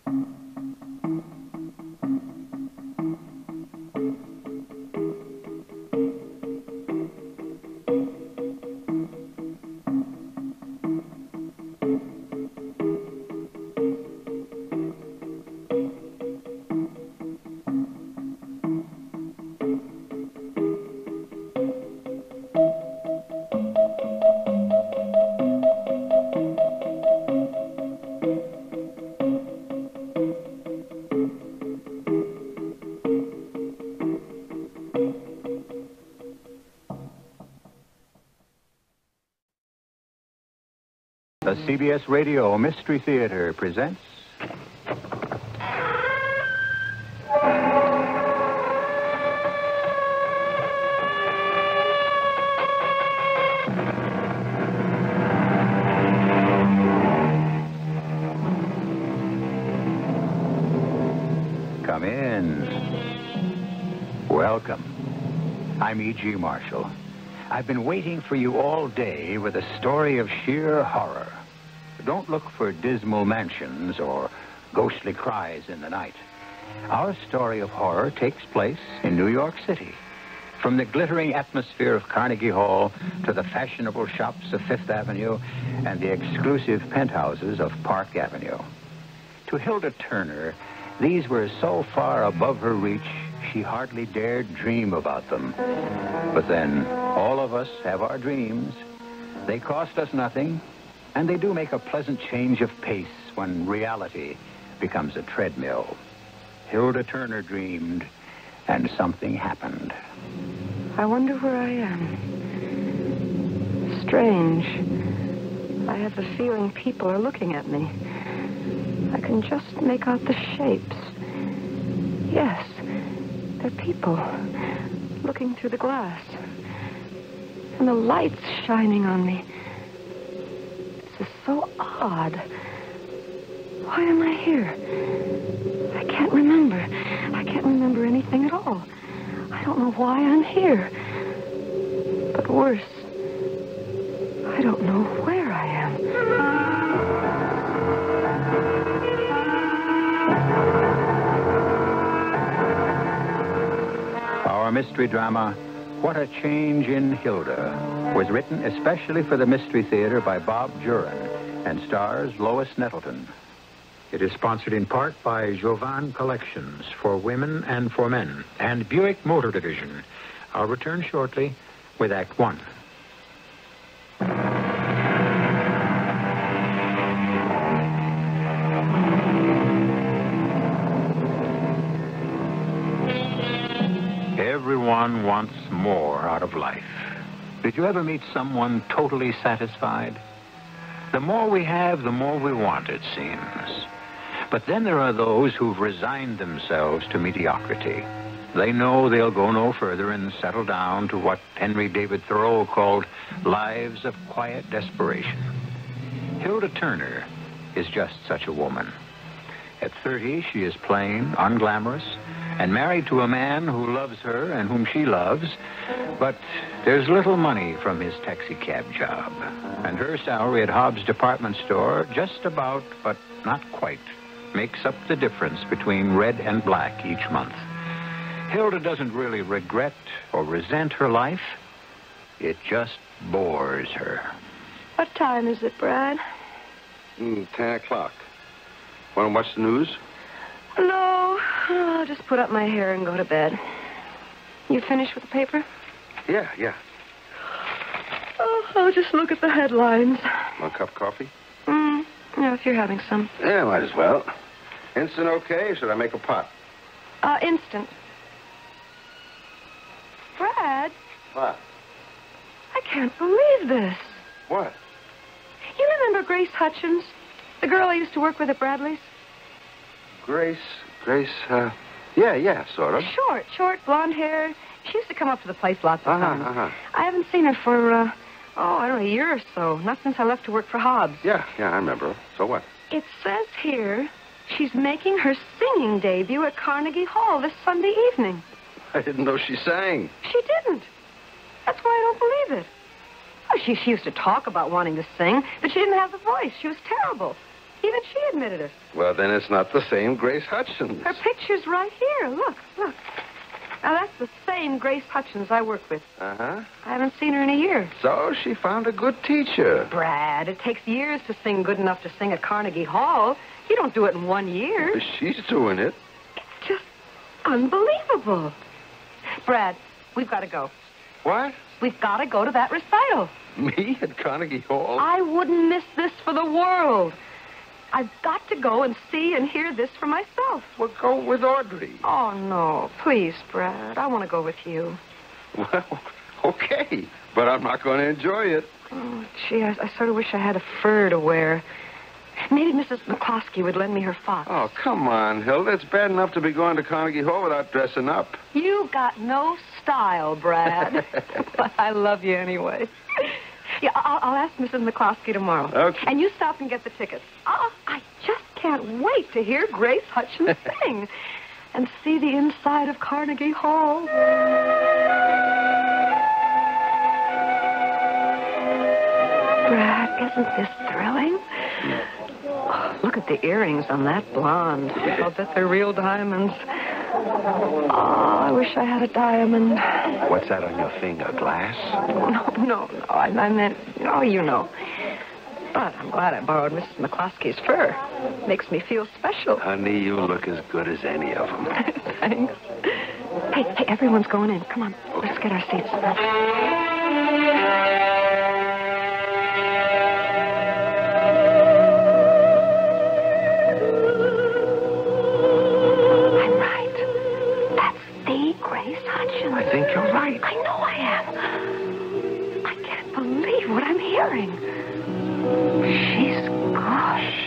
The CBS Radio Mystery Theater presents... Come in. Welcome. I'm E.G. Marshall. I've been waiting for you all day with a story of sheer horror. Don't look for dismal mansions or ghostly cries in the night. Our story of horror takes place in New York City. From the glittering atmosphere of Carnegie Hall to the fashionable shops of Fifth Avenue and the exclusive penthouses of Park Avenue. To Hilda Turner, these were so far above her reach, she hardly dared dream about them. But then, all of us have our dreams. They cost us nothing, and they do make a pleasant change of pace when reality becomes a treadmill. Hilda Turner dreamed, and something happened. I wonder where I am. Strange. I have the feeling people are looking at me. I can just make out the shapes. Yes, they're people looking through the glass. And the light's shining on me. This is so odd. Why am I here? I can't remember. I can't remember anything at all. I don't know why I'm here. But worse, I don't know where I am. Our mystery drama, What a Change in Hilda, was written especially for the Mystery Theater by Bob Juran and stars Lois Nettleton. It is sponsored in part by Jovan Collections for Women and for Men and Buick Motor Division. I'll return shortly with Act One. Everyone wants more out of life. Did you ever meet someone totally satisfied? The more we have, the more we want, it seems. But then there are those who've resigned themselves to mediocrity. They know they'll go no further and settle down to what Henry David Thoreau called lives of quiet desperation. Hilda Turner is just such a woman. At 30, she is plain, unglamorous, and married to a man who loves her and whom she loves, but there's little money from his taxicab job. And her salary at Hobbs' department store just about, but not quite, makes up the difference between red and black each month. Hilda doesn't really regret or resent her life. It just bores her. What time is it, Brad? 10 o'clock. Want to watch the news? No, I'll just put up my hair and go to bed. You finished with the paper? Yeah. Oh, I'll just look at the headlines. Want a cup of coffee? Yeah, if you're having some. Yeah, might as well. Instant okay, or should I make a pot? Instant. Brad? What? I can't believe this. What? You remember Grace Hutchins? The girl I used to work with at Bradley's? Grace, yeah, sort of. Short, blonde hair. She used to come up to the place lots of times. I haven't seen her for, I don't know, a year or so. Not since I left to work for Hobbs. Yeah, I remember her. So what? It says here she's making her singing debut at Carnegie Hall this Sunday evening. I didn't know she sang. She didn't. That's why I don't believe it. Oh, she used to talk about wanting to sing, but she didn't have the voice. She was terrible. Even she admitted it. Well, then it's not the same Grace Hutchins. Her picture's right here. Look. Now, that's the same Grace Hutchins I work with. Uh-huh. I haven't seen her in a year. So she found a good teacher. Brad, it takes years to sing good enough to sing at Carnegie Hall. You don't do it in 1 year. She's doing it. It's just unbelievable. Brad, we've got to go. What? We've got to go to that recital. Me at Carnegie Hall? I wouldn't miss this for the world. I've got to go and see and hear this for myself. Well, go with Audrey. Oh, no. Please, Brad. I want to go with you. Well, okay. But I'm not going to enjoy it. Oh, gee, I sort of wish I had a fur to wear. Maybe Mrs. McCloskey would lend me her fox. Oh, come on, Hilda. It's bad enough to be going to Carnegie Hall without dressing up. You got no style, Brad. But I love you anyway. Yeah, I'll ask Mrs. McCloskey tomorrow. Okay. And you stop and get the tickets. Oh, I just can't wait to hear Grace Hutchins sing and see the inside of Carnegie Hall. Brad, isn't this thrilling? Oh, look at the earrings on that blonde. I'll bet they're real diamonds. Oh, I wish I had a diamond. What's that on your finger, glass? No. I meant, you know. But I'm glad I borrowed Mrs. McCloskey's fur. Makes me feel special. Honey, you look as good as any of them. Thanks. Hey, everyone's going in. Come on, let's get our seats. I think you're right. I know I am. I can't believe what I'm hearing. She's good.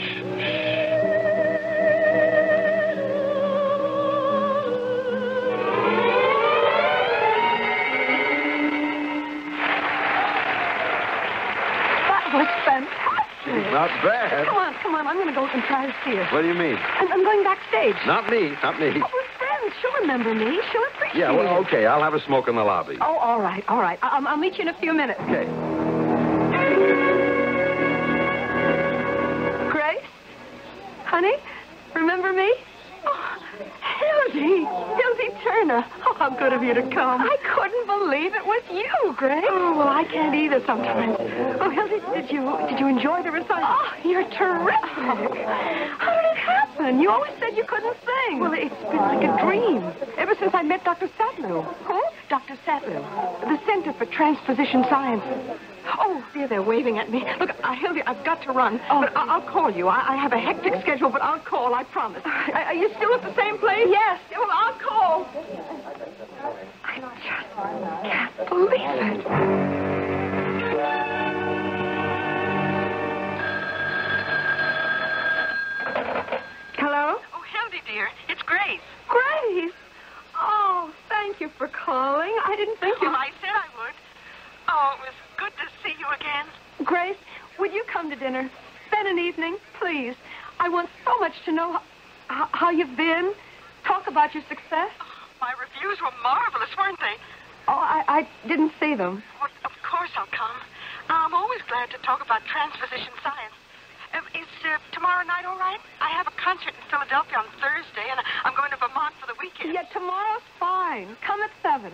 That was fantastic. Not bad. Come on. I'm going to go and try to see her. What do you mean? I'm going backstage. Not me. Oh, we're friends. She'll remember me. She'll appreciate it. Yeah, well, okay. I'll have a smoke in the lobby. Oh, all right. I'll meet you in a few minutes. Okay. Grace? Honey? Remember me? Oh, Hildy Turner. Oh, how good of you to come. I couldn't believe it was you, Grace. Oh, well, I can't either sometimes. Oh, Hildy, did you enjoy the recital? Oh, you're terrific. How did it happen? You always said you couldn't sing. Well, it's been like a dream ever since I met Dr. Satlew. Who? Dr. Satlew, the Center for Transposition Science. Oh, dear, they're waving at me. Look, Hildy, I've got to run. Oh. But I'll call you. I have a hectic schedule, but I'll call, I promise. Are you still at the same place? Yes. Well, I'll call. I just can't believe it. Hello? Oh, Hildy, dear. It's Grace. Grace! Oh, thank you for calling. I didn't think you... Well, I said I would. Oh, it was good to see you again. Grace, would you come to dinner? Spend an evening, please. I want so much to know how you've been. Talk about your success. Oh, my reviews were marvelous, weren't they? Oh, I didn't see them. Well, of course I'll come. I'm always glad to talk about transposition science. Is tomorrow night all right? I have a concert in Philadelphia on Thursday, and I'm going to Vermont for the weekend. Yeah, tomorrow's fine. Come at 7.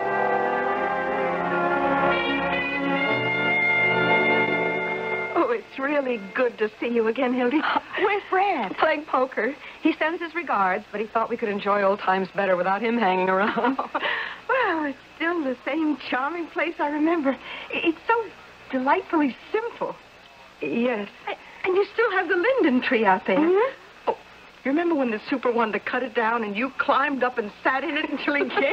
Oh, it's really good to see you again, Hildy. Where's Brad? Playing poker. He sends his regards, but he thought we could enjoy old times better without him hanging around. Well, it's still the same charming place I remember. It's so delightfully simple. Yes. And you still have the linden tree out there. Mm-hmm. Oh, you remember when the super wanted to cut it down and you climbed up and sat in it until he came?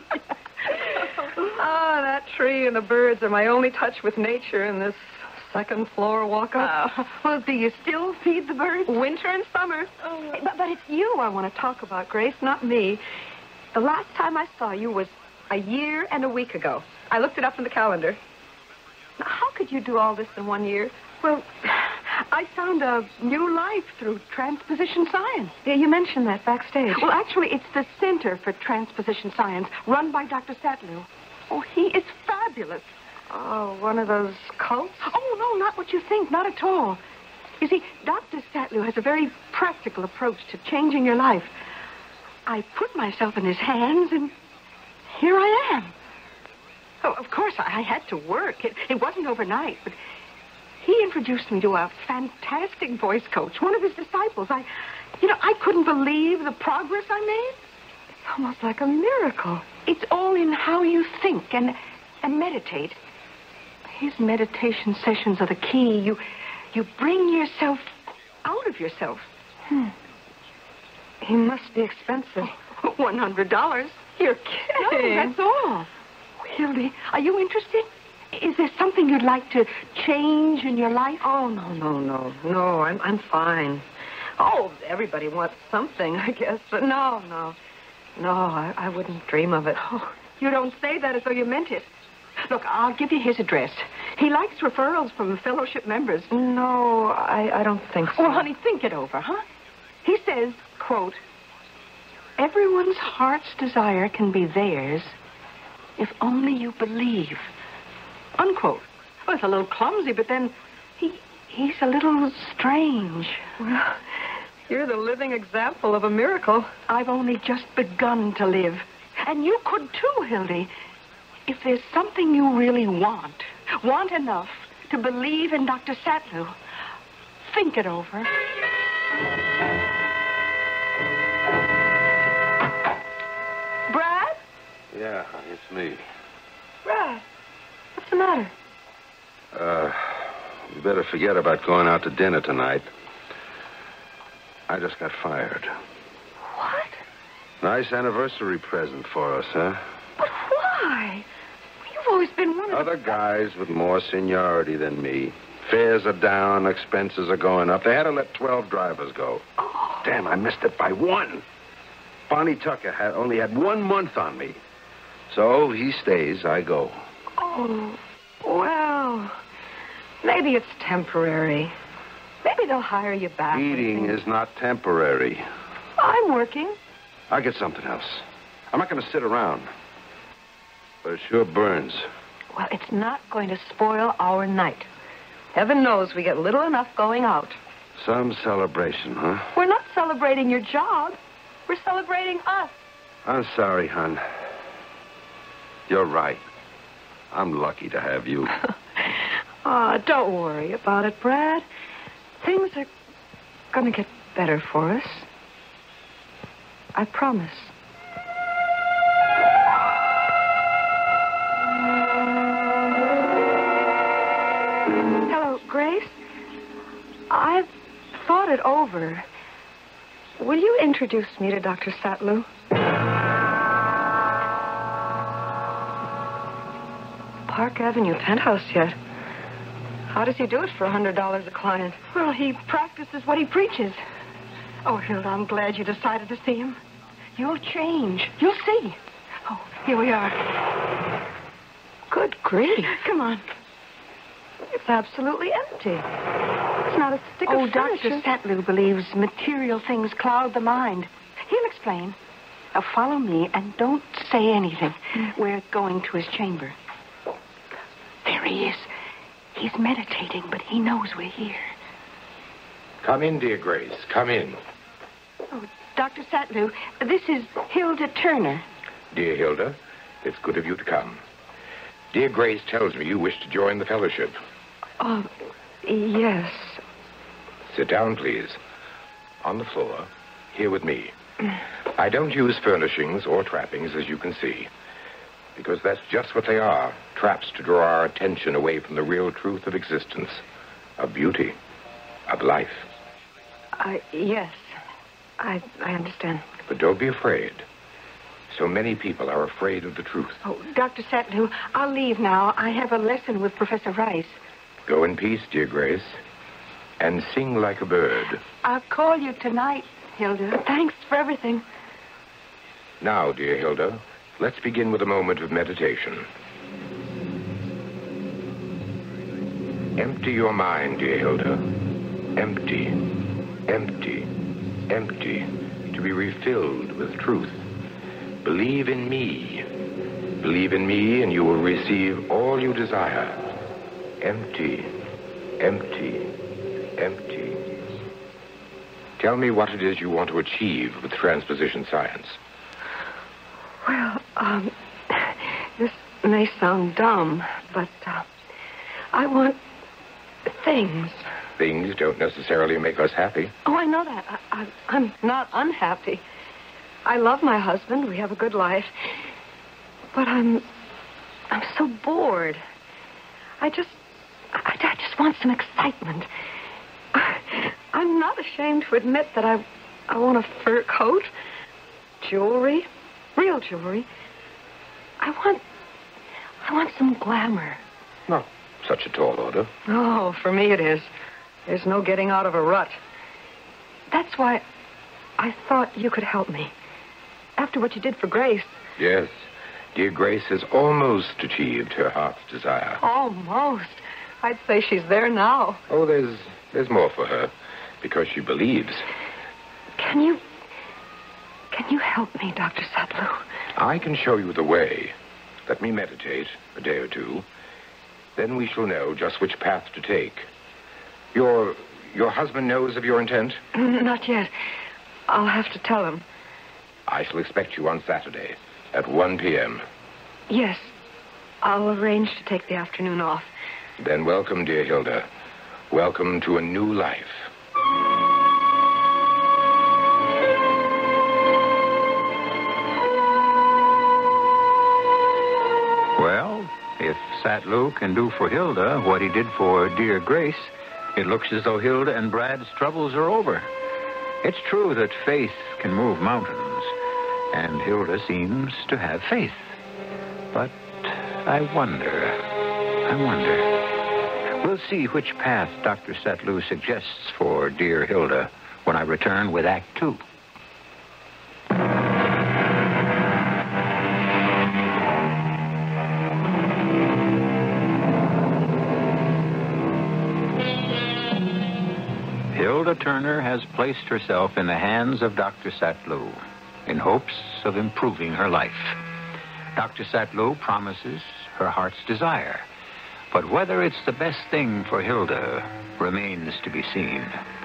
Oh, that tree and the birds are my only touch with nature in this second floor walk-up. Well, do you still feed the birds? Winter and summer. Oh. But it's you I want to talk about, Grace, not me. The last time I saw you was a year and a week ago. I looked it up in the calendar. Now, how could you do all this in 1 year? Well, I found a new life through transposition science. Yeah, you mentioned that backstage. Well, actually, it's the Center for Transposition Science, run by Dr. Satlew. Oh, he is fabulous. Oh, one of those cults? Oh, no, not what you think. Not at all. You see, Dr. Sattlew has a very practical approach to changing your life. I put myself in his hands, and here I am. Oh, of course, I had to work. It wasn't overnight, but he introduced me to a fantastic voice coach, one of his disciples. I couldn't believe the progress I made. It's almost like a miracle. It's all in how you think and meditate. His meditation sessions are the key. You bring yourself out of yourself. He must be expensive. $100. You're kidding. No, that's all. Hildy, are you interested? Is there something you'd like to change in your life? Oh, no. I'm fine. Oh, everybody wants something, I guess. But no. No, I wouldn't dream of it. Oh, you don't say that as though you meant it. Look, I'll give you his address. He likes referrals from fellowship members. No, I don't think so. Well, honey, think it over, huh? He says, quote, everyone's heart's desire can be theirs if only you believe. Unquote. Well, it's a little clumsy, but then he's a little strange. Well, you're the living example of a miracle. I've only just begun to live. And you could too, Hildy. If there's something you really want enough to believe in Dr. Sattlew, think it over. Brad? Yeah, honey, it's me. Brad, what's the matter? You better forget about going out to dinner tonight. I just got fired. What? Nice anniversary present for us, huh? But why? You've always been one of Other guys with more seniority than me. Fares are down, expenses are going up. They had to let 12 drivers go. Oh. Damn, I missed it by one. Bonnie Tucker only had 1 month on me. So he stays, I go. Oh, well, maybe it's temporary. Maybe they'll hire you back. Eating is not temporary. I'm working. I'll get something else. I'm not going to sit around. But it sure burns. Well, it's not going to spoil our night. Heaven knows we get little enough going out. Some celebration, huh? We're not celebrating your job. We're celebrating us. I'm sorry, hon. You're right. I'm lucky to have you. Don't worry about it, Brad. Things are going to get better for us. I promise. Hello, Grace. I've thought it over. Will you introduce me to Dr. Sattlew? Park Avenue penthouse yet. How does he do it for $100 a client? Well, he practices what he preaches. Oh, Hilda, I'm glad you decided to see him. You'll change. You'll see. Oh, here we are. Good grief. Come on. It's absolutely empty. There's not a stick Oh, of Dr. furniture. Sattlew believes material things cloud the mind. He'll explain. Now, follow me and don't say anything. We're going to his chamber. There he is. He's meditating, but he knows we're here. Come in, dear Grace. Come in. Oh, Dr. Sattlew, this is Hilda Turner. Dear Hilda, it's good of you to come. Dear Grace tells me you wish to join the fellowship. Oh, yes. Sit down, please. On the floor, here with me. I don't use furnishings or trappings, as you can see, because that's just what they are, traps to draw our attention away from the real truth of existence, of beauty, of life. Yes. I understand. But don't be afraid. So many people are afraid of the truth. Oh, Dr. Sattlew, I'll leave now. I have a lesson with Professor Rice. Go in peace, dear Grace, and sing like a bird. I'll call you tonight, Hilda. Thanks for everything. Now, dear Hilda, let's begin with a moment of meditation. Empty your mind, dear Hilda. Empty, empty, empty, to be refilled with truth. Believe in me. Believe in me, and you will receive all you desire. Empty, empty, Empty. Tell me what it is you want to achieve with transposition science. Well, this may sound dumb, but I want things. Things don't necessarily make us happy. Oh, I know that. I'm not unhappy. I love my husband. We have a good life. But I'm so bored. I just want some excitement. I'm not ashamed to admit that I want a fur coat, jewelry, real jewelry. I want some glamour. Not such a tall order. Oh, for me it is. There's no getting out of a rut. That's why I thought you could help me. After what you did for Grace. Yes. Dear Grace has almost achieved her heart's desire. Almost. I'd say she's there now. Oh, there's more for her, because she believes. Can you help me, Dr. Sattlew? I can show you the way. Let me meditate a day or two. Then we shall know just which path to take. Your husband knows of your intent? Not yet. I'll have to tell him. I shall expect you on Saturday at 1 p.m. Yes. I'll arrange to take the afternoon off. Then welcome, dear Hilda. Welcome to a new life. Well, if Sattlew can do for Hilda what he did for dear Grace, it looks as though Hilda and Brad's troubles are over. It's true that faith can move mountains, and Hilda seems to have faith. But I wonder. We'll see which path Dr. Sattlew suggests for dear Hilda when I return with Act 2. Hilda Turner has placed herself in the hands of Dr. Sattlew in hopes of improving her life. Dr. Sattlew promises her heart's desire, but whether it's the best thing for Hilda remains to be seen.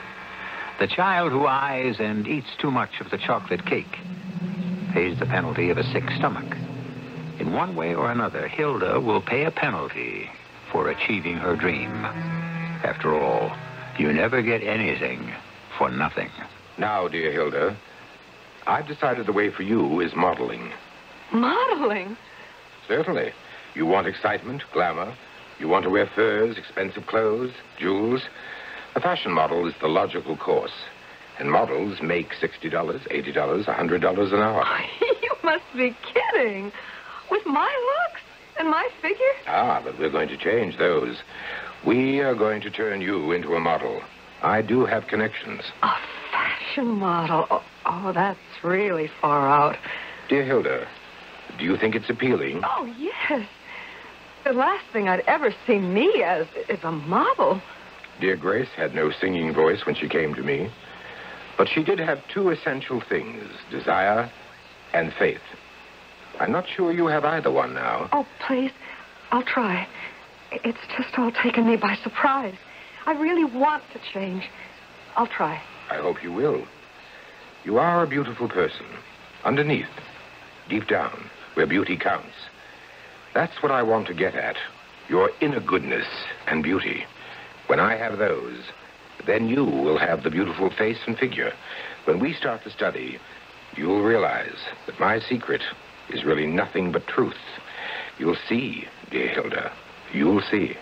The child who eyes and eats too much of the chocolate cake pays the penalty of a sick stomach. In one way or another, Hilda will pay a penalty for achieving her dream. After all, you never get anything for nothing. Now, dear Hilda, I've decided the way for you is modeling. Modeling? Certainly. You want excitement, glamour. You want to wear furs, expensive clothes, jewels. A fashion model is the logical course. And models make $60, $80, $100 an hour. You must be kidding. With my looks and my figure? Ah, but we're going to change those. We are going to turn you into a model. I do have connections. A fashion model? Oh, that's really far out. Dear Hilda, do you think it's appealing? Oh, yes. The last thing I'd ever see me as is a model. Dear Grace had no singing voice when she came to me. But she did have two essential things, desire and faith. I'm not sure you have either one now. Oh, please. I'll try. It's just all taken me by surprise. I really want to change. I'll try. I hope you will. You are a beautiful person. Underneath, deep down, where beauty counts. That's what I want to get at. Your inner goodness and beauty. When I have those, then you will have the beautiful face and figure. When we start the study, you'll realize that my secret is really nothing but truth. You'll see, dear Hilda. You'll see.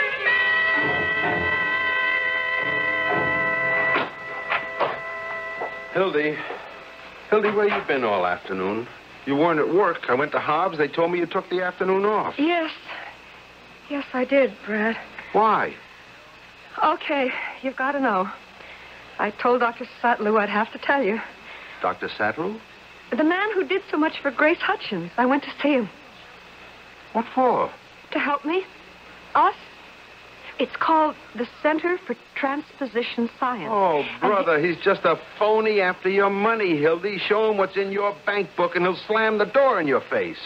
Hildy, where you been all afternoon? You weren't at work. I went to Hobbs. They told me you took the afternoon off. Yes. Yes, I did, Brad. Why? Okay, you've got to know. I told Dr. Sattlew I'd have to tell you. Dr. Sattlew? The man who did so much for Grace Hutchins. I went to see him. What for? To help me. Us. It's called the Center for Transposition Science. Oh, brother, he's just a phony after your money, Hildy. Show him what's in your bank book and he'll slam the door in your face.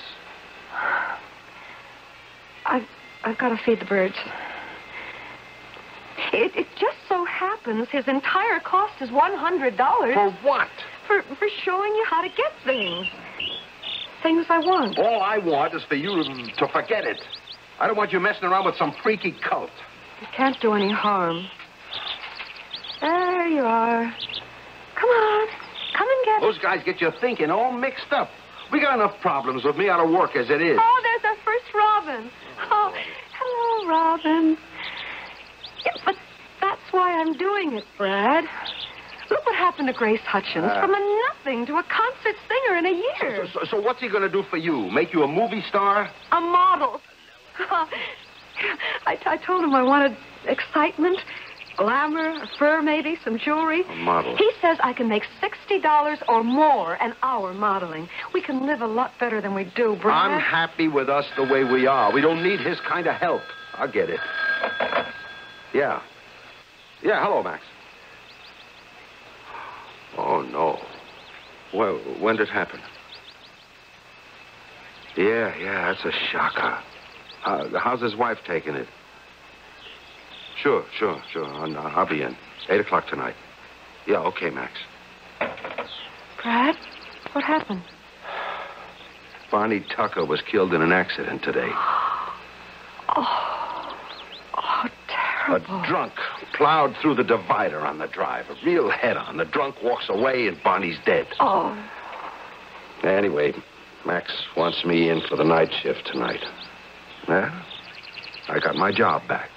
I've got to feed the birds. It just so happens his entire cost is $100. For what? For showing you how to get things. Things I want. All I want is for you to forget it. I don't want you messing around with some freaky cult. It can't do any harm. There you are. Come on. Come and get it. Those guys get you thinking all mixed up. We got enough problems with me out of work as it is. Oh, there's our first Robin. Oh, hello, Robin. Yeah, but that's why I'm doing it, Brad. Look what happened to Grace Hutchins. From a nothing to a concert singer in a year. So what's he going to do for you? Make you a movie star? A model. I told him I wanted excitement, glamour, a fur maybe, some jewelry. A model. He says I can make $60 or more an hour modeling. We can live a lot better than we do, Brad. I'm happy with us the way we are. We don't need his kind of help. I get it. Yeah. Yeah, hello, Max. Oh, no. Well, when did it happen? Yeah, that's a shocker. How's his wife taking it? Sure. I'll be in. 8 o'clock tonight. Yeah, okay, Max. Brad, what happened? Bonnie Tucker was killed in an accident today. Oh, terrible. A drunk plowed through the divider on the drive. A real head-on. The drunk walks away and Bonnie's dead. Oh. Anyway, Max wants me in for the night shift tonight. Yeah? I got my job back.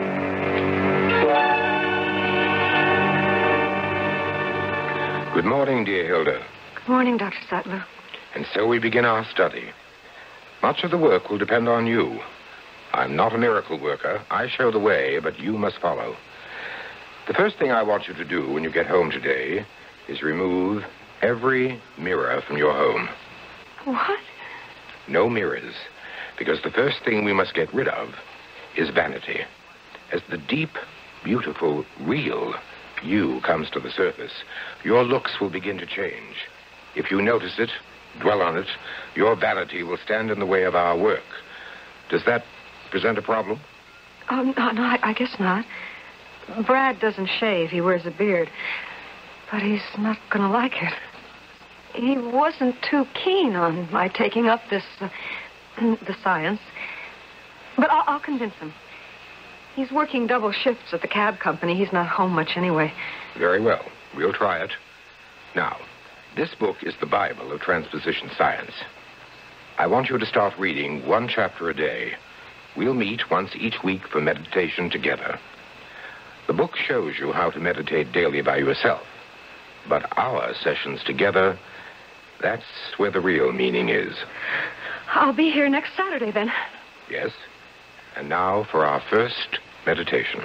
Good morning, dear Hilda. Good morning, Dr. Sattler. And so we begin our study. Much of the work will depend on you. I'm not a miracle worker. I show the way, but you must follow. The first thing I want you to do when you get home today is remove every mirror from your home. What? No mirrors, because the first thing we must get rid of is vanity. As the deep, beautiful, real you comes to the surface, your looks will begin to change. If you notice it, dwell on it, your vanity will stand in the way of our work. Does that present a problem? Oh, no, I guess not. Brad doesn't shave. He wears a beard. But he's not going to like it. He wasn't too keen on my taking up this, the science. But I'll convince him. He's working double shifts at the cab company. He's not home much anyway. Very well. We'll try it. Now, this book is the Bible of transposition science. I want you to start reading one chapter a day. We'll meet once each week for meditation together. The book shows you how to meditate daily by yourself. But our sessions together, that's where the real meaning is. I'll be here next Saturday, then. Yes. And now for our first meditation.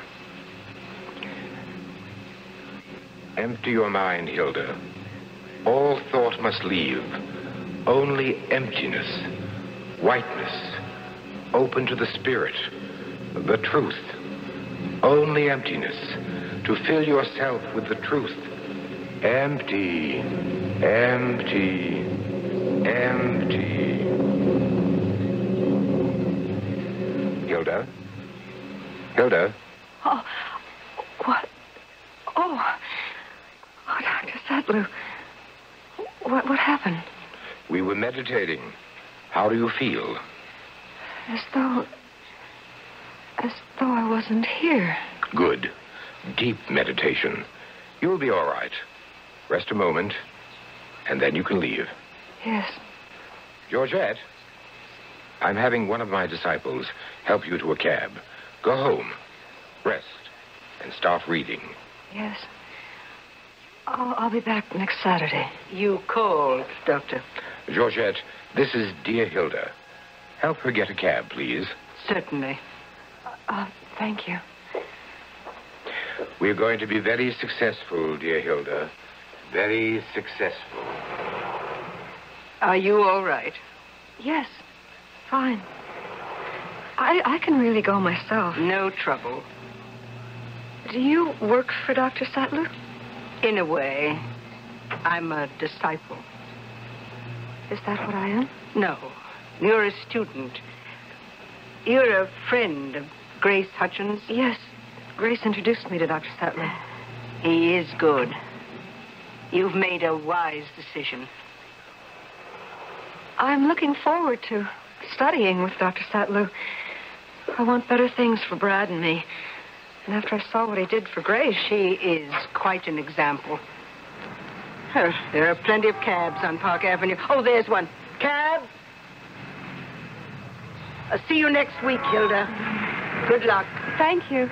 Empty your mind, Hilda. All thought must leave. Only emptiness, whiteness, open to the spirit, the truth. Only emptiness, to fill yourself with the truth. Empty, empty, empty. Hilda? Hilda? Oh, what? Oh, Dr. Sattler. What happened? We were meditating. How do you feel? As though I wasn't here. Good. Deep meditation. You'll be all right. Rest a moment, and then you can leave. Yes. Georgette, I'm having one of my disciples help you to a cab. Go home, rest, and start reading. Yes. I'll be back next Saturday. You called, Doctor. Georgette, this is dear Hilda. Help her get a cab, please. Certainly. Thank you. We're going to be very successful, dear Hilda. Very successful. Are you all right? Yes, fine. I can really go myself. No trouble. Do you work for Dr. Sattler? In a way, I'm a disciple. Is that what I am? No, you're a student. You're a friend of Grace Hutchins? Yes. Grace introduced me to Dr. Sattler. He is good. You've made a wise decision. I'm looking forward to studying with Dr. Sattler. I want better things for Brad and me. And after I saw what he did for Grace... She is quite an example. There are plenty of cabs on Park Avenue. Oh, there's one. Cab. I'll see you next week, Hilda. Good luck. Thank you.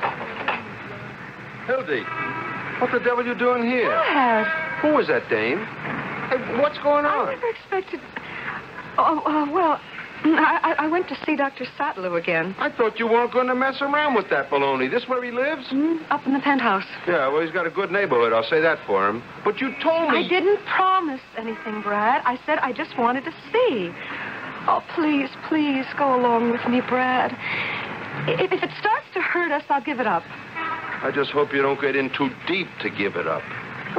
Hildy, what the devil are you doing here? Brad. Who is that dame? Hey, what's going on? I never expected... well, I went to see Dr. Sattler again. I thought you weren't going to mess around with that baloney. This where he lives? Up in the penthouse. Yeah, well, he's got a good neighborhood. I'll say that for him. But you told me... I didn't promise anything, Brad. I said I just wanted to see. Oh, please, please go along with me, Brad. If it starts to hurt us, I'll give it up. I just hope you don't get in too deep to give it up.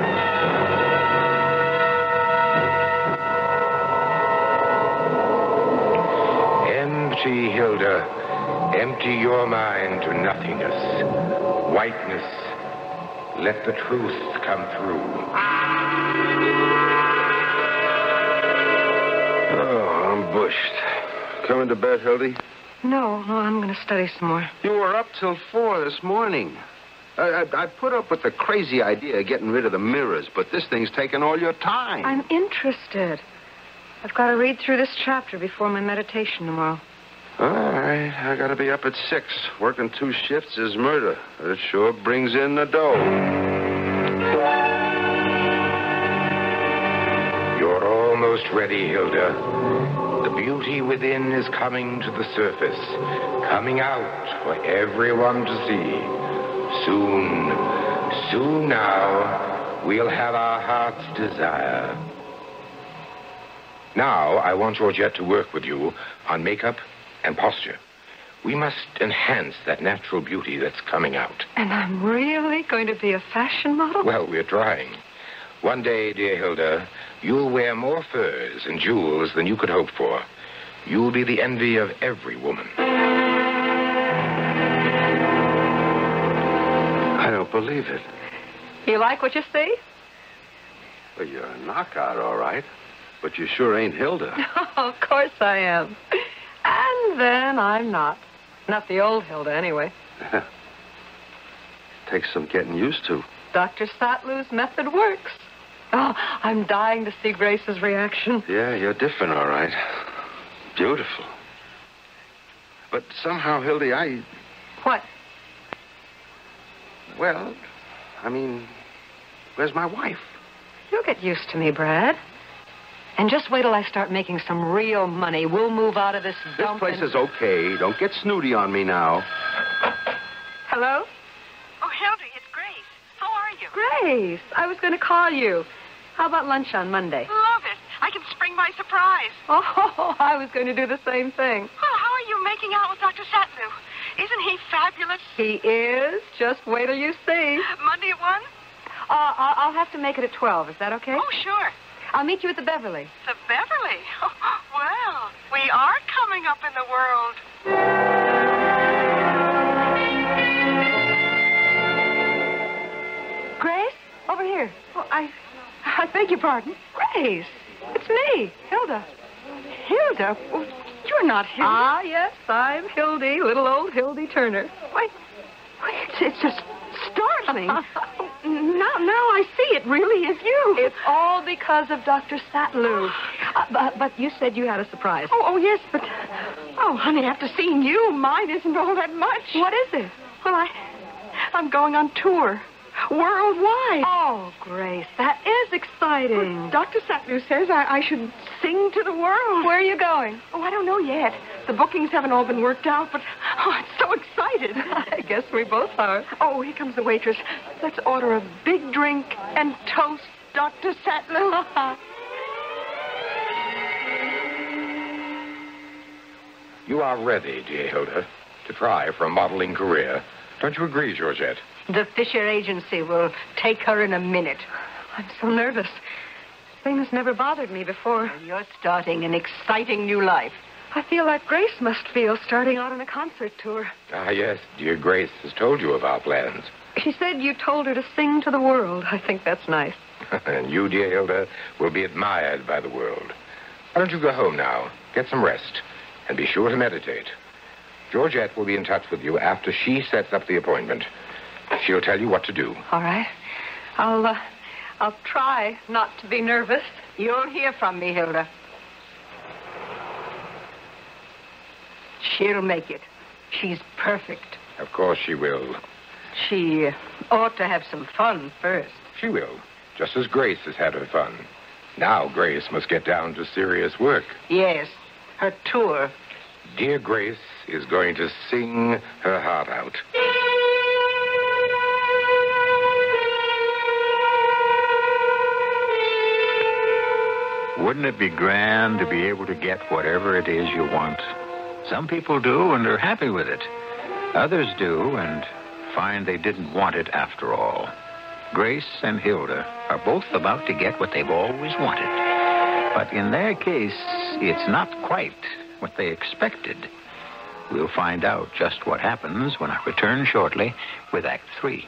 Empty, Hilda. Empty your mind to nothingness. Whiteness. Let the truth come through. Oh, I'm bushed. Coming to bed, Hildy? No, I'm going to study some more. You were up till 4 this morning. I put up with the crazy idea of getting rid of the mirrors, but this thing's taking all your time. I'm interested. I've got to read through this chapter before my meditation tomorrow. All right. I got to be up at 6. Working 2 shifts is murder. It sure brings in the dough. You're almost ready, Hilda. The beauty within is coming to the surface, coming out for everyone to see. Soon now, we'll have our heart's desire. Now, I want Georgette to work with you on makeup and posture. We must enhance that natural beauty that's coming out. And I'm really going to be a fashion model? Well, we're trying. One day, dear Hilda, you'll wear more furs and jewels than you could hope for. You'll be the envy of every woman. I don't believe it. You like what you see? Well, you're a knockout, all right. But you sure ain't Hilda. Oh, of course I am. And then I'm not. Not the old Hilda, anyway. Takes some getting used to. Dr. Sattler's method works. Oh, I'm dying to see Grace's reaction. Yeah, you're different, all right. Beautiful. But somehow, Hildy, What? Well, I mean, where's my wife? You'll get used to me, Brad. And just wait till I start making some real money. We'll move out of this dump. This place is okay. Don't get snooty on me now. Hello? Oh, Hilda, it's Grace. How are you? Grace, I was going to call you. How about lunch on Monday? Love it. I can spring my surprise. Oh, I was going to do the same thing. Oh, how are you making out with Dr. Sattler? Isn't he fabulous? He is. Just wait till you see. Monday at 1? I'll have to make it at 12. Is that okay? Oh, sure. I'll meet you at the Beverly. The Beverly? Oh, well, we are coming up in the world. Grace, over here. Oh, I beg your pardon. Grace, it's me, Hilda. Hilda? Oh, you're not Hilda. Ah, yes, I'm Hildy, little old Hildy Turner. Why, it's just startling. Now I see it really is you. It's all because of Dr. Sattler. But you said you had a surprise. Oh, yes, but... Oh, honey, after seeing you, mine isn't all that much. What is it? Well, I'm going on tour. Worldwide. Oh, Grace, that is exciting. Well, Dr. Sattler says I should sing to the world. Where are you going? Oh, I don't know yet. The bookings haven't all been worked out, but I'm so excited. I guess we both are. Oh, here comes the waitress. Let's order a big drink and toast Dr. Sattler. You are ready, dear Hilda, to try for a modeling career. Don't you agree, Georgette? The Fisher Agency will take her in a minute. I'm so nervous. Things never bothered me before. You're starting an exciting new life. I feel like Grace must feel starting out on a concert tour. Ah, yes. Dear Grace has told you of our plans. She said you told her to sing to the world. I think that's nice. And you, dear Hilda, will be admired by the world. Why don't you go home now, get some rest, and be sure to meditate. Georgette will be in touch with you after she sets up the appointment. She'll tell you what to do. All right. I'll try not to be nervous. You'll hear from me, Hilda. She'll make it. She's perfect. Of course she will. She ought to have some fun first. She will, just as Grace has had her fun. Now Grace must get down to serious work. Yes, her tour. Dear Grace is going to sing her heart out. Wouldn't it be grand to be able to get whatever it is you want? Some people do and are happy with it. Others do and find they didn't want it after all. Grace and Hilda are both about to get what they've always wanted. But in their case, it's not quite what they expected. We'll find out just what happens when I return shortly with Act 3.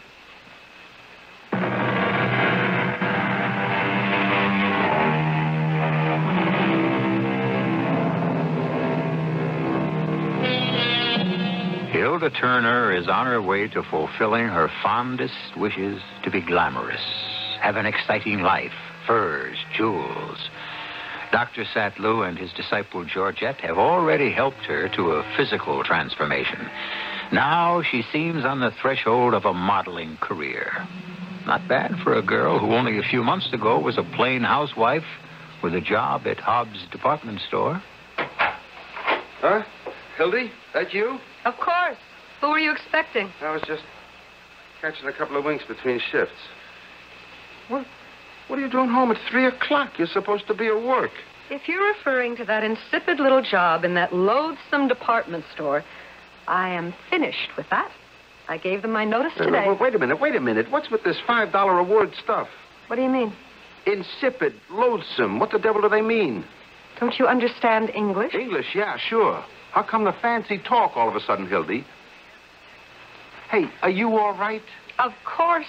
Hilda Turner is on her way to fulfilling her fondest wishes to be glamorous, have an exciting life, furs, jewels. Dr. Sattlew and his disciple Georgette have already helped her to a physical transformation. Now she seems on the threshold of a modeling career. Not bad for a girl who only a few months ago was a plain housewife with a job at Hobbs' department store. Huh? Hildy, that you? Of course. Who were you expecting? I was just catching a couple of winks between shifts. What are you doing home at 3 o'clock? You're supposed to be at work. If you're referring to that insipid little job in that loathsome department store, I am finished with that. I gave them my notice today. Wait a minute. What's with this $5 reward stuff? What do you mean? Insipid, loathsome. What the devil do they mean? Don't you understand English? English, yeah, sure. How come the fancy talk all of a sudden, Hildy? Hey, are you all right? Of course.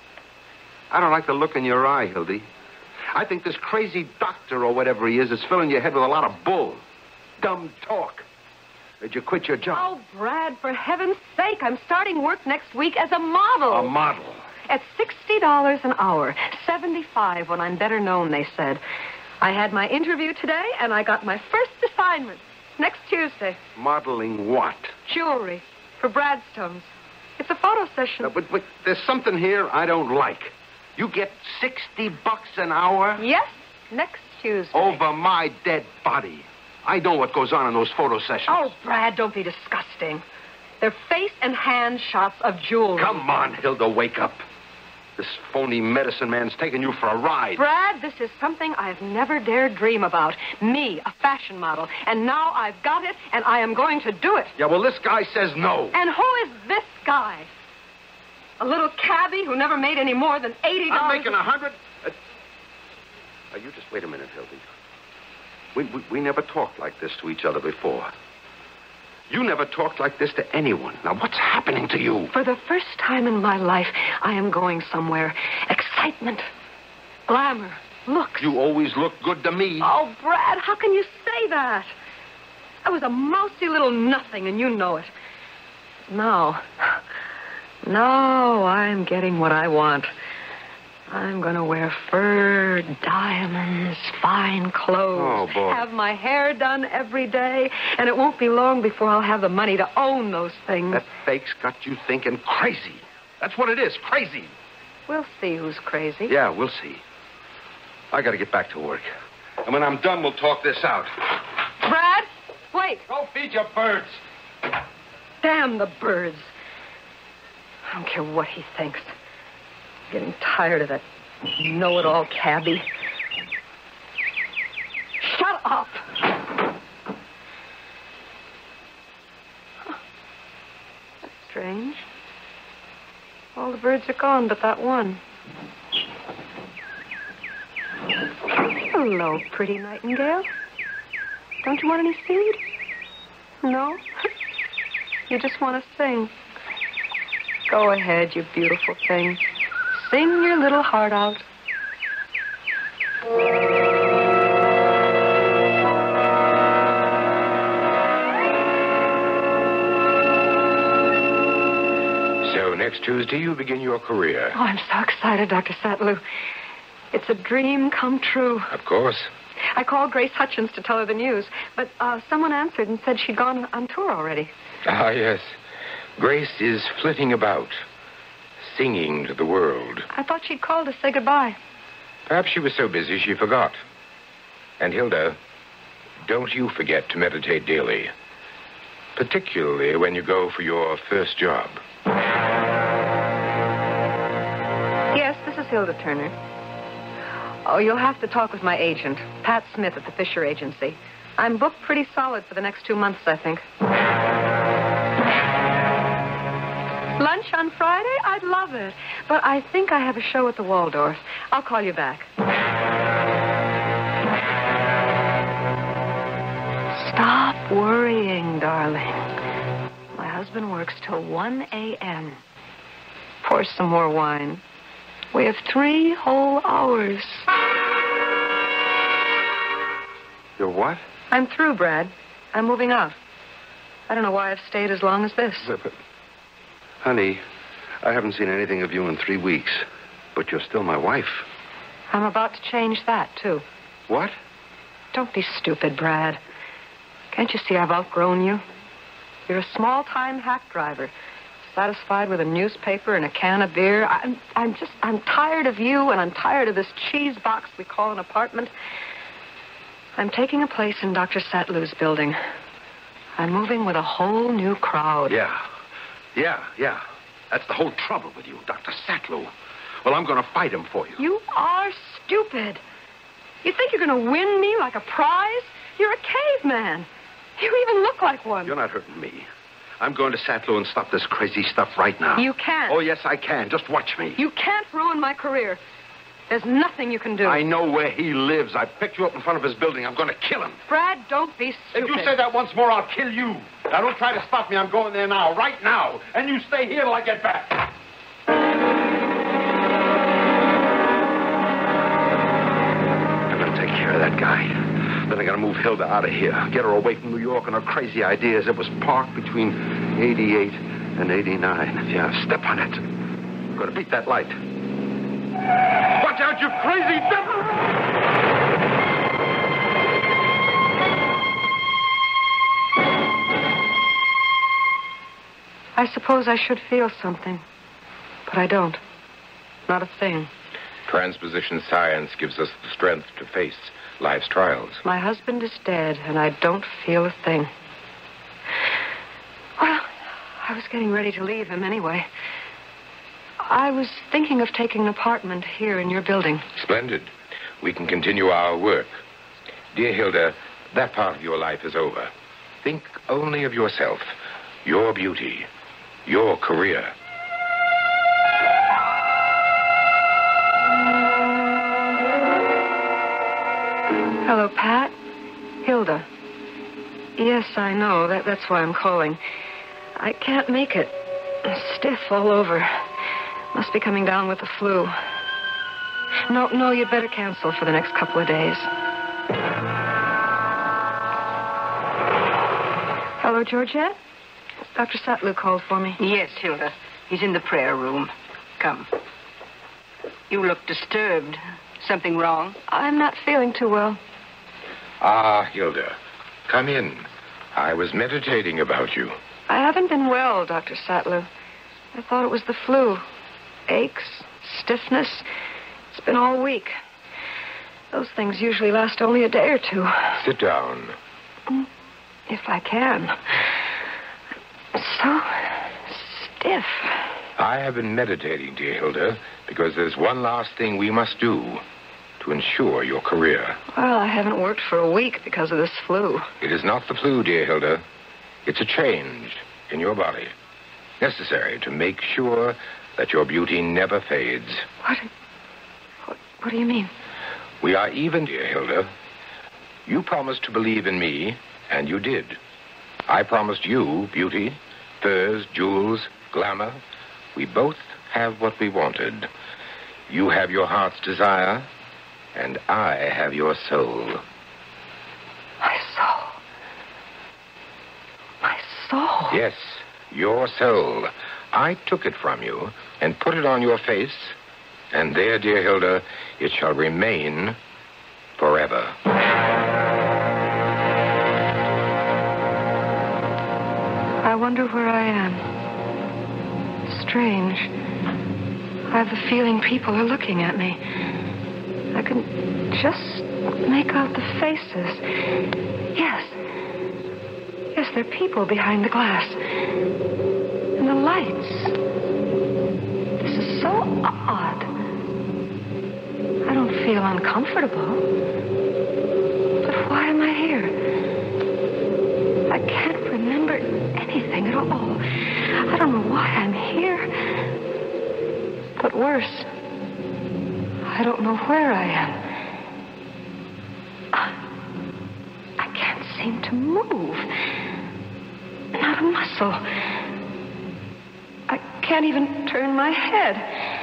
I don't like the look in your eye, Hildy. I think this crazy doctor or whatever he is filling your head with a lot of bull. Dumb talk. Did you quit your job? Oh, Brad, for heaven's sake, I'm starting work next week as a model. A model? At $60 an hour. $75 when I'm better known, they said. I had my interview today, and I got my first assignment. Next Tuesday. Modeling what? Jewelry. For Bradstones. It's a photo session. But there's something here I don't like. You get $60 an hour? Yes, next Tuesday. Over my dead body. I know what goes on in those photo sessions. Oh, Brad, don't be disgusting. They're face and hand shots of jewelry. Come on, Hilda, wake up. This phony medicine man's taking you for a ride. Brad, this is something I've never dared dream about. Me, a fashion model. And now I've got it, and I am going to do it. Yeah, well, this guy says no. And who is this guy? A little cabbie who never made any more than $80. I'm making $100. Now, you just wait a minute, Hildy. We never talked like this to each other before. You never talked like this to anyone. Now, what's happening to you? For the first time in my life, I am going somewhere. Excitement, glamour, looks. You always look good to me. Oh, Brad, how can you say that? I was a mousy little nothing, and you know it. Now I'm getting what I want. I'm going to wear fur, diamonds, fine clothes. Oh, boy. Have my hair done every day. And it won't be long before I'll have the money to own those things. That fake's got you thinking crazy. That's what it is, crazy. We'll see who's crazy. Yeah, we'll see. I got to get back to work. And when I'm done, we'll talk this out. Brad, wait. Go feed your birds. Damn the birds. I don't care what he thinks. I'm getting tired of that know-it-all cabbie. Shut up! Huh. That's strange. All the birds are gone but that one. Hello, pretty nightingale. Don't you want any seed? No? You just want to sing. Go ahead, you beautiful thing. Sing your little heart out. So next Tuesday you begin your career. Oh, I'm so excited, Dr. Sattlew. It's a dream come true. Of course. I called Grace Hutchins to tell her the news, but someone answered and said she'd gone on tour already. Ah, yes. Grace is flitting about, singing to the world. I thought she'd called to say goodbye. Perhaps she was so busy she forgot. And Hilda, don't you forget to meditate daily, particularly when you go for your first job. Yes, this is Hilda Turner. Oh, you'll have to talk with my agent, Pat Smith at the Fisher Agency. I'm booked pretty solid for the next 2 months, I think. Lunch on Friday? I'd love it. But I think I have a show at the Waldorf. I'll call you back. Stop worrying, darling. My husband works till 1 a.m. Pour some more wine. We have 3 whole hours. You're what? I'm through, Brad. I'm moving out. I don't know why I've stayed as long as this. But, honey, I haven't seen anything of you in 3 weeks, but you're still my wife. I'm about to change that, too. What? Don't be stupid, Brad. Can't you see I've outgrown you? You're a small-time hack driver, satisfied with a newspaper and a can of beer. I'm tired of you, and I'm tired of this cheese box we call an apartment. I'm taking a place in Dr. Sattlew's building. I'm moving with a whole new crowd. Yeah. That's the whole trouble with you, Dr. Sattlew. Well, I'm going to fight him for you. You are stupid. You think you're going to win me like a prize? You're a caveman. You even look like one. You're not hurting me. I'm going to Sattlew and stop this crazy stuff right now. You can't. Oh, yes, I can. Just watch me. You can't ruin my career. There's nothing you can do. I know where he lives. I picked you up in front of his building. I'm going to kill him. Brad, don't be stupid. If you say that once more, I'll kill you. Now, don't try to stop me. I'm going there now, right now. And you stay here till I get back. I'm going to take care of that guy. Then I got to move Hilda out of here. Get her away from New York and her crazy ideas. It was parked between 88 and 89. Yeah, step on it. I'm going to beat that light. Watch out, you crazy devil! I suppose I should feel something, but I don't. Not a thing. Transposition science gives us the strength to face life's trials. My husband is dead, and I don't feel a thing. Well, I was getting ready to leave him anyway. I was thinking of taking an apartment here in your building. Splendid. We can continue our work. Dear Hilda, that part of your life is over. Think only of yourself, your beauty, your career. Hello, Pat. Hilda. Yes, I know. That's why I'm calling. I can't make it. I'm stiff all over. Must be coming down with the flu. No, you'd better cancel for the next couple of days. Hello, Georgette? Dr. Sattlew called for me. Yes, Hilda. He's in the prayer room. Come. You look disturbed. Something wrong? I'm not feeling too well. Ah, Hilda, come in. I was meditating about you. I haven't been well, Dr. Sattlew. I thought it was the flu. Aches, stiffness. It's been all week. Those things usually last only a day or two. Sit down. If I can. So stiff. I have been meditating, dear Hilda, because there's one last thing we must do to ensure your career. Well, I haven't worked for a week because of this flu. It is not the flu, dear Hilda. It's a change in your body, necessary to make sure that your beauty never fades. What do you mean? We are even, dear Hilda. You promised to believe in me, and you did. I promised you beauty, furs, jewels, glamour. We both have what we wanted. You have your heart's desire, and I have your soul. My soul. My soul. Yes, your soul. I took it from you and put it on your face, and there, dear Hilda, it shall remain forever. I wonder where I am. Strange. I have the feeling people are looking at me. I can just make out the faces. Yes. Yes, there are people behind the glass. And the lights. This is so odd. I don't feel uncomfortable. But why am I here? I can't remember anything at all. I don't know why I'm here. But worse, I don't know where I am. I can't seem to move. Not a muscle. I can't even turn my head.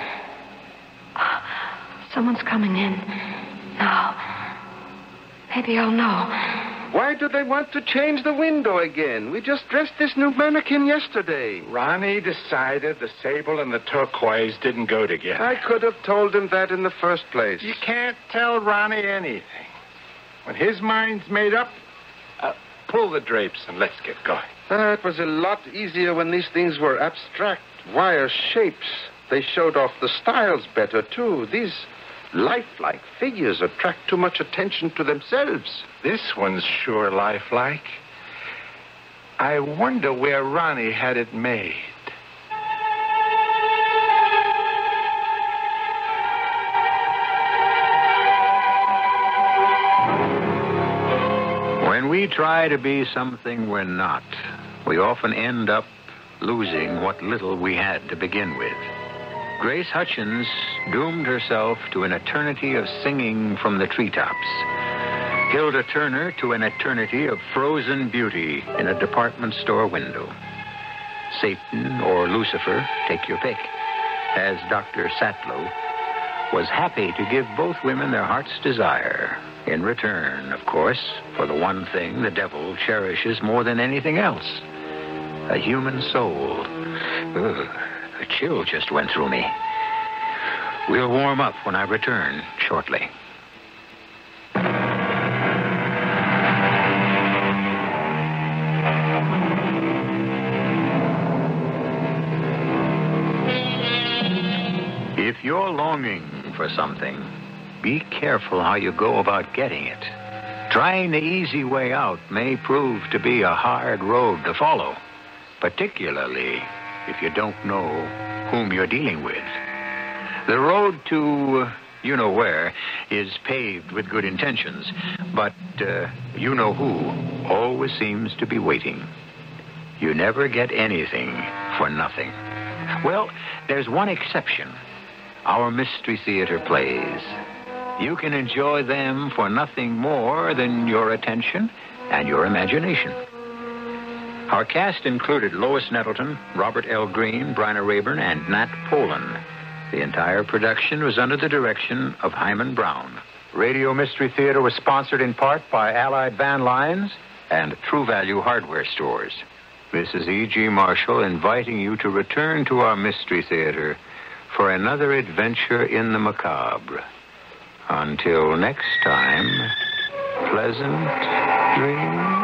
Someone's coming in. Now, maybe I'll know. Why do they want to change the window again? We just dressed this new mannequin yesterday. Ronnie decided the sable and the turquoise didn't go together. I could have told him that in the first place. You can't tell Ronnie anything. When his mind's made up, pull the drapes and let's get going. That was a lot easier when these things were abstract, wire shapes. They showed off the styles better, too. These lifelike figures attract too much attention to themselves. This one's sure lifelike. I wonder where Ronnie had it made. When we try to be something we're not, we often end up losing what little we had to begin with. Grace Hutchins doomed herself to an eternity of singing from the treetops. Hilda Turner to an eternity of frozen beauty in a department store window. Satan or Lucifer, take your pick, as Dr. Sattlow was happy to give both women their heart's desire. In return, of course, for the one thing the devil cherishes more than anything else, a human soul. Ugh. A chill just went through me. We'll warm up when I return shortly. If you're longing for something, be careful how you go about getting it. Trying the easy way out may prove to be a hard road to follow, particularly if you don't know whom you're dealing with. The road to you-know-where is paved with good intentions, but you-know-who always seems to be waiting. You never get anything for nothing. Well, there's one exception. Our Mystery Theater plays. You can enjoy them for nothing more than your attention and your imagination. Our cast included Lois Nettleton, Robert L. Greene, Bryna Rayburn, and Nat Polan. The entire production was under the direction of Hyman Brown. Radio Mystery Theater was sponsored in part by Allied Van Lines and True Value Hardware Stores. This is E.G. Marshall inviting you to return to our Mystery Theater for another adventure in the macabre. Until next time, pleasant dreams.